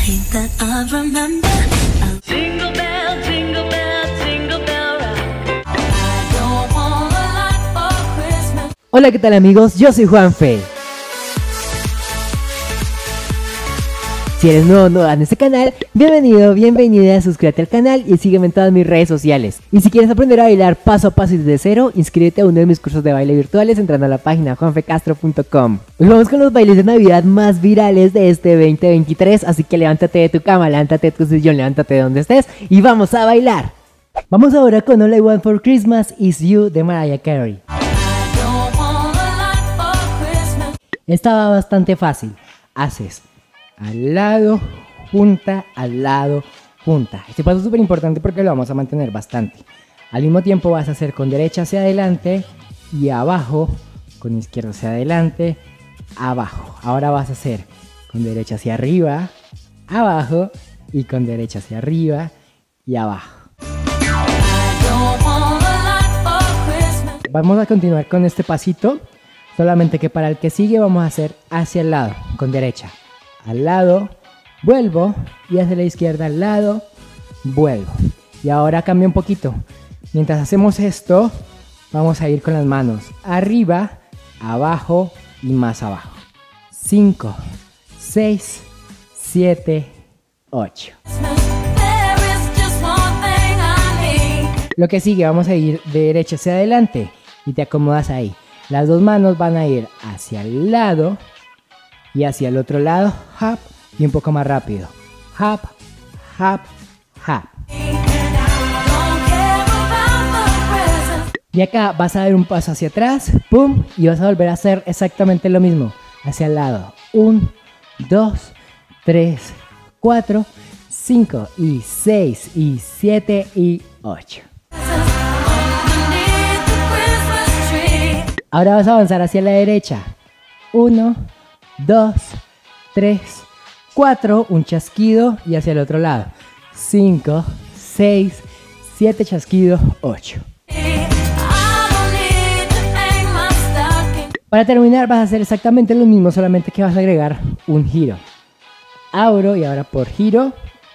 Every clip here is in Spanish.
Jingle bell, jingle bell, jingle bell rock. I don't want a lot for Christmas. Hola, ¿qué tal amigos? Yo soy Juanfe. Si eres nuevo en este canal, bienvenido, bienvenida, suscríbete al canal y sígueme en todas mis redes sociales. Y si quieres aprender a bailar paso a paso y desde cero, inscríbete a uno de mis cursos de baile virtuales entrando a la página juanfecastro.com. Hoy vamos con los bailes de Navidad más virales de este 2023, así que levántate de tu cama, levántate de tu sillón, levántate de donde estés y vamos a bailar. Vamos ahora con All I Want for Christmas Is You de Mariah Carey. I don't want a lot for Christmas. Esta va bastante fácil. Haces al lado, junta, al lado, junta. Este paso es súper importante porque lo vamos a mantener bastante. Al mismo tiempo vas a hacer con derecha hacia adelante y abajo, con izquierda hacia adelante, abajo. Ahora vas a hacer con derecha hacia arriba, abajo y con derecha hacia arriba y abajo. I don't want a lot for Christmas. Vamos a continuar con este pasito, solamente que para el que sigue vamos a hacer hacia el lado, con derecha. Al lado, vuelvo y hacia la izquierda al lado, vuelvo. Y ahora cambia un poquito. Mientras hacemos esto, vamos a ir con las manos arriba, abajo y más abajo. 5, 6, 7, 8. There is just one thing I need. Lo que sigue, vamos a ir de derecha hacia adelante y te acomodas ahí. Las dos manos van a ir hacia el lado y hacia el otro lado, hop, y un poco más rápido. Hop, hop, hop. Don't care about the presents. Y acá vas a dar un paso hacia atrás, pum, y vas a volver a hacer exactamente lo mismo. Hacia el lado. 1, 2, 3, 4, 5, y 6, y 7, y 8. Underneath the Christmas tree. Ahora vas a avanzar hacia la derecha. 1, 2, 3, 4, un chasquido y hacia el otro lado. 5, 6, 7 chasquidos, 8. I don't need to hang my stocking. Para terminar vas a hacer exactamente lo mismo, solamente que vas a agregar un giro. Abro y ahora por giro.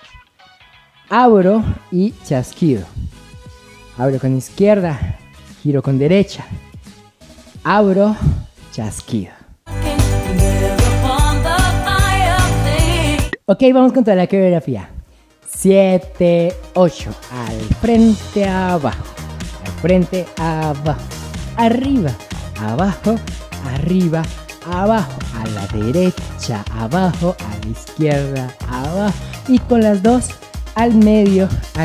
Abro y chasquido. Abro con izquierda, giro con derecha. Abro, chasquido. Live upon the fire thing. Ok, vamos con toda la coreografía. 7, 8. Al frente, abajo. Al frente, abajo. Arriba, abajo, arriba, abajo. A la derecha, abajo. A la izquierda, abajo. Y con las dos, al medio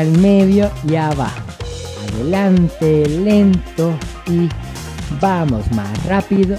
y abajo. Adelante, lento y vamos más rápido.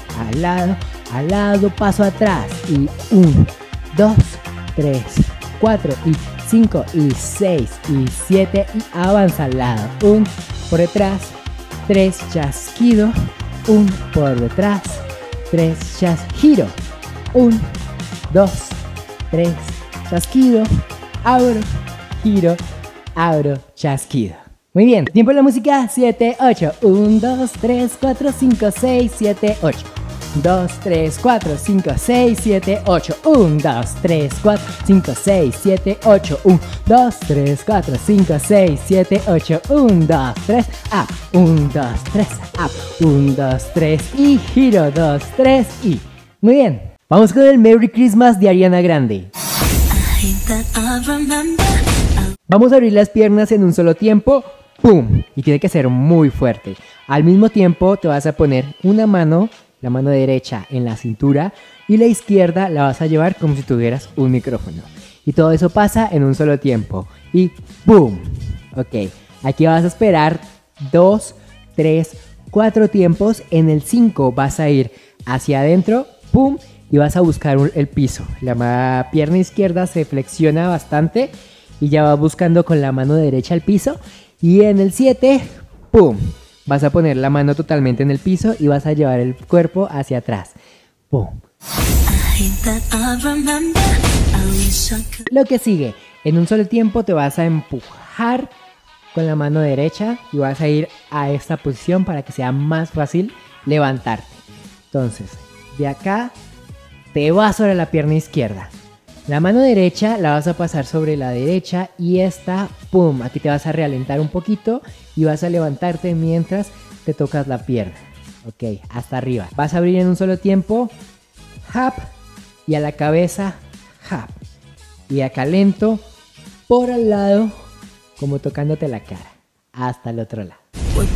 Al lado, paso atrás. Y 1, 2, 3, 4 y 5 y 6 y 7 y avanza al lado. 1 por detrás, 3 chasquido, 1 por detrás, 3 giro. 1, 2, 3 chasquido, abro, giro, abro, chasquido. Muy bien, tiempo de la música. 7, 8. 1, 2, 3, 4, 5, 6, 7, 8. 2, 3, 4, 5, 6, 7, 8. 1, 2, 3, 4, 5, 6, 7, 8. 1, 2, 3, 4, 5, 6, 7, 8. 1, 2, 3, up. 1, 2, 3, up. 1, 2, 3 y giro. 2, 3 y... Muy bien, vamos con el Merry Christmas de Ariana Grande. I hate that I remember. Vamos a abrir las piernas en un solo tiempo. ¡Pum! Y tiene que ser muy fuerte. Al mismo tiempo te vas a poner una mano, la mano derecha en la cintura y la izquierda la vas a llevar como si tuvieras un micrófono. Y todo eso pasa en un solo tiempo. Y ¡pum! Ok, aquí vas a esperar 2, 3, 4 tiempos. En el 5 vas a ir hacia adentro, ¡pum! Y vas a buscar el piso. La pierna izquierda se flexiona bastante y ya va buscando con la mano derecha el piso. Y en el 7, ¡pum! Vas a poner la mano totalmente en el piso y vas a llevar el cuerpo hacia atrás. ¡Pum! I hate that I remember. I wish I could. Lo que sigue, en un solo tiempo te vas a empujar con la mano derecha y vas a ir a esta posición para que sea más fácil levantarte. Entonces, de acá te vas sobre la pierna izquierda. La mano derecha la vas a pasar sobre la derecha y esta, pum, aquí te vas a realentar un poquito y vas a levantarte mientras te tocas la pierna. Ok, hasta arriba. Vas a abrir en un solo tiempo, hop, y a la cabeza, hop. Y acá lento, por al lado, como tocándote la cara, hasta el otro lado.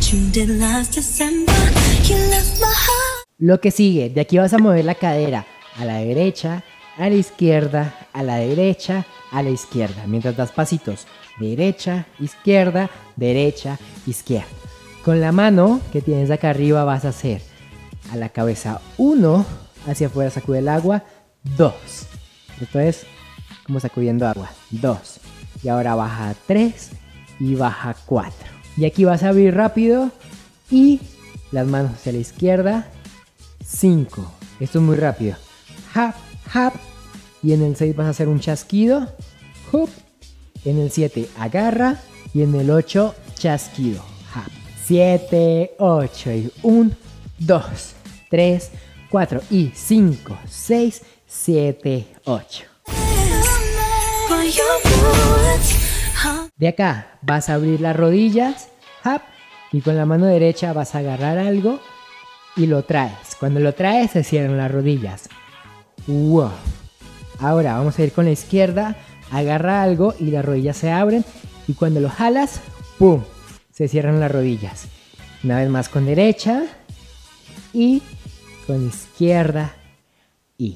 Lo que sigue, de aquí vas a mover la cadera a la derecha, a la izquierda, a la derecha, a la izquierda. Mientras das pasitos, derecha, izquierda, izquierda. Con la mano que tienes acá arriba vas a hacer a la cabeza 1, hacia afuera sacude el agua, 2. Esto es como sacudiendo agua, 2. Y ahora baja 3 y baja 4. Y aquí vas a abrir rápido y las manos hacia la izquierda, 5. Esto es muy rápido. Hop, hop. Y en el 6 vas a hacer un chasquido. Hop. En el 7 agarra. Y en el 8 chasquido. Hop. 7, 8 y 1, 2, 3, 4 y 5, 6, 7, 8. De acá vas a abrir las rodillas, hop, y con la mano derecha vas a agarrar algo y lo traes. Cuando lo traes se cierran las rodillas. Wow. Ahora vamos a ir con la izquierda, agarra algo y las rodillas se abren y cuando lo jalas, ¡pum!, se cierran las rodillas. Una vez más con derecha y con izquierda y...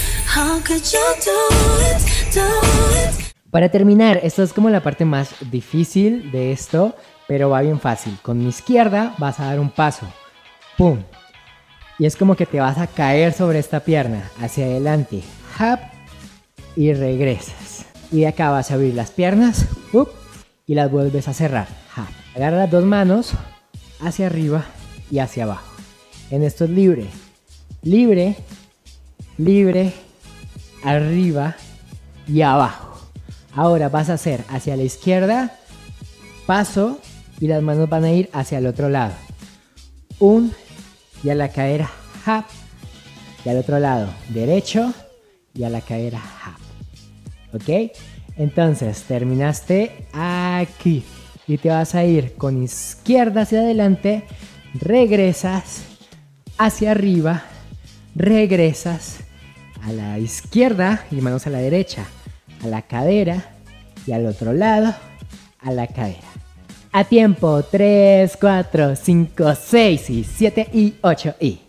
Para terminar, esto es como la parte más difícil de esto, pero va bien fácil. Con mi izquierda vas a dar un paso, ¡pum! Y es como que te vas a caer sobre esta pierna, hacia adelante, hop, y regresas. Y de acá vas a abrir las piernas, ¡up! Y las vuelves a cerrar, hop. Agarra las dos manos hacia arriba y hacia abajo. En esto es libre, libre, libre, arriba y abajo. Ahora vas a hacer hacia la izquierda, paso, y las manos van a ir hacia el otro lado. Un, y a la cadera, hop, y al otro lado, derecho, y a la cadera, hop. ¿Ok? Entonces, terminaste aquí. Y te vas a ir con izquierda hacia adelante, regresas hacia arriba, regresas a la izquierda y manos a la derecha, a la cadera y al otro lado a la cadera. A tiempo, 3, 4, 5, 6 y 7 y 8 y...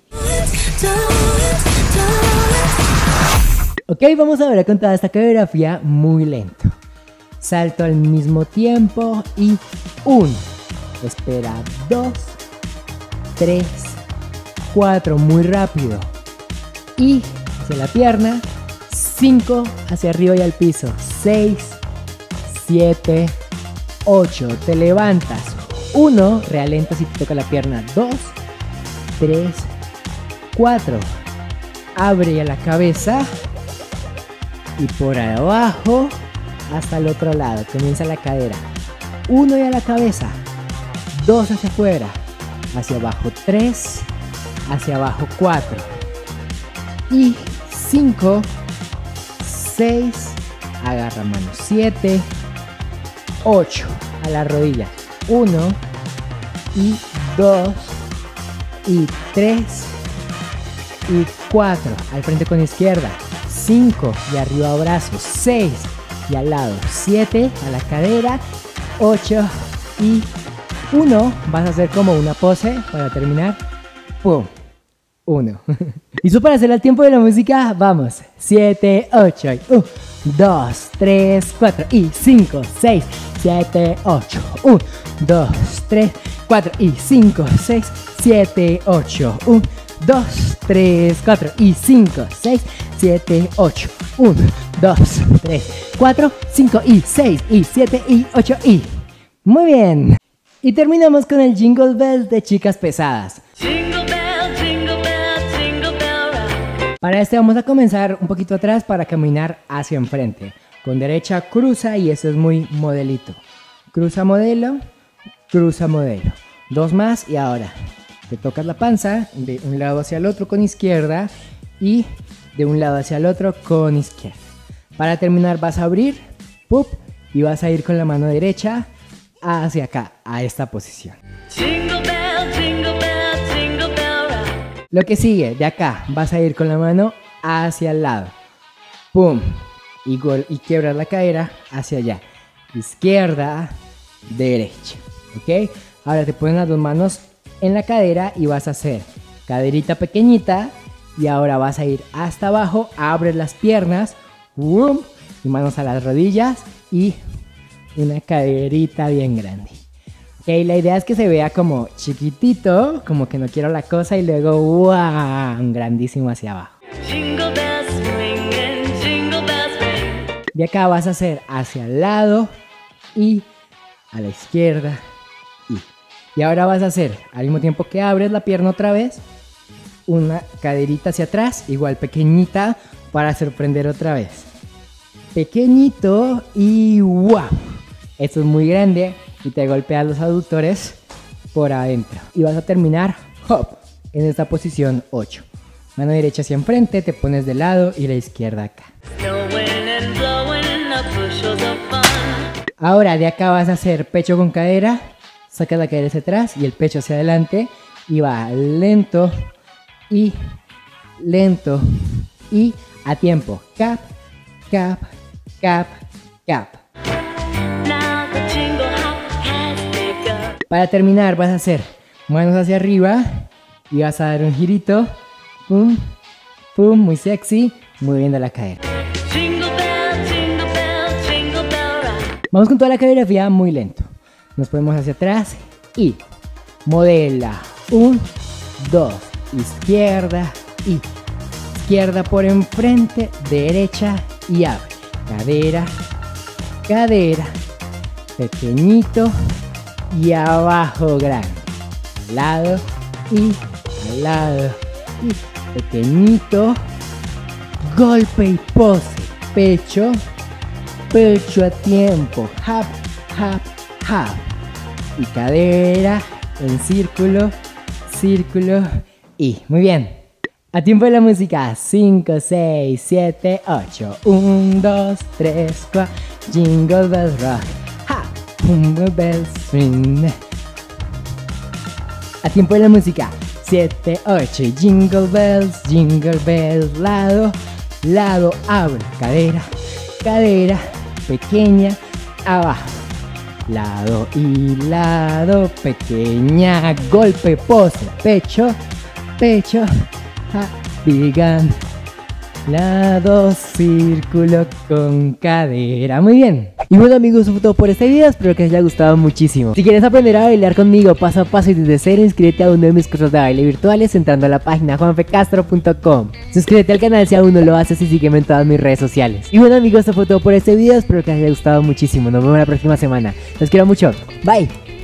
Ok, vamos a ver con toda esta coreografía muy lento. Salto al mismo tiempo y 1, espera 2, 3, 4, muy rápido. Y hacia la pierna, 5 hacia arriba y al piso, 6, 7, 8, te levantas, 1, realentas y te toca la pierna, 2, 3, 4, abre a la cabeza y por abajo hasta el otro lado, comienza la cadera, 1 y a la cabeza, 2 hacia afuera, hacia abajo 3, hacia abajo 4 y 5, 6, agarra mano 7, 8 a la rodilla, 1 y 2 y 3 y 4 al frente con izquierda, 5 y arriba brazos, 6 y al lado, 7 a la cadera, 8 y 1. Vas a hacer como una pose para terminar. ¡Pum! 1. ¿Listo para hacer el tiempo de la música? Vamos. 7, 8 y 1, 2, 3, 4 y 5, 6, 7, 8. 1, 2, 3, 4 y 5, 6, 7, 8. 1, 2, 3, 4 y 5, 6, 7, 8. 1, 2, 3, 4, 5 y 6 y 7 y 8 y... Muy bien. Y terminamos con el Jingle Bells de Chicas Pesadas. Jingle bell, jingle bell, jingle bell rock. Para este vamos a comenzar un poquito atrás para caminar hacia enfrente. Con derecha cruza y eso es muy modelito. Cruza modelo, cruza modelo. 2 más y ahora te tocas la panza de un lado hacia el otro con izquierda y de un lado hacia el otro con izquierda. Para terminar vas a abrir, ¡pup! Y vas a ir con la mano derecha hacia acá, a esta posición. Jingle bell, jingle bell, jingle bell rock. Lo que sigue, de acá, vas a ir con la mano hacia el lado. ¡Pum! Y quiebras la cadera hacia allá. Izquierda, derecha. ¿Ok? Ahora te pones las dos manos en la cadera y vas a hacer caderita pequeñita. Y ahora vas a ir hasta abajo, abres las piernas. ¡Bum! Y manos a las rodillas y una caderita bien grande. Ok, la idea es que se vea como chiquitito, como que no quiero la cosa, y luego ¡wow! Grandísimo hacia abajo. Jingle bells swinging, jingle bells ring. De acá vas a hacer hacia el lado y a la izquierda y ahora vas a hacer al mismo tiempo que abres la pierna otra vez, una caderita hacia atrás, igual pequeñita, para sorprender otra vez. Pequeñito y ¡wow! Esto es muy grande y te golpeas los aductores por adentro. Y vas a terminar hop en esta posición 8. Mano derecha hacia enfrente, te pones de lado y la izquierda acá. Snowing and blowing up bushels of fun. Ahora de acá vas a hacer pecho con cadera, sacas la cadera hacia atrás y el pecho hacia adelante y va lento y a tiempo. Cap, cap, cap, cap. Now the jingle hop has begun. Para terminar vas a hacer manos hacia arriba y vas a dar un girito. Pum, pum, muy sexy, moviendo la cadera. Jingle bell, jingle bell, jingle bell rock. Vamos con toda la coreografía muy lento. Nos ponemos hacia atrás y modela. 1, 2, izquierda y izquierda por enfrente, derecha y abre. Cadera, cadera, pequeñito y abajo grande. Al lado y al lado y pequeñito. Golpe y pose. Pecho, pecho a tiempo. Hop, hop, hop. Y cadera en círculo, círculo y muy bien. A tiempo de la música. 5, 6, 7, 8. 1, 2, 3, 4. Jingle bells rock. Ha, jingle bells swing. A tiempo de la música. 7, 8. Jingle bells, lado, lado, abre, cadera, cadera, pequeña, abajo. Lado y lado, pequeña, golpe, pose, pecho, pecho, began, lado, círculo con cadera. Muy bien. Y bueno amigos, eso fue todo por este video, espero que les haya gustado muchísimo. Si quieres aprender a bailar conmigo paso a paso y desde cero, inscríbete a uno de mis cursos de baile virtuales entrando a la página juanfecastro.com. Suscríbete al canal si aún no lo haces y sígueme en todas mis redes sociales. Y bueno amigos, eso fue todo por este video, espero que les haya gustado muchísimo. Nos vemos la próxima semana. Los quiero mucho. Bye.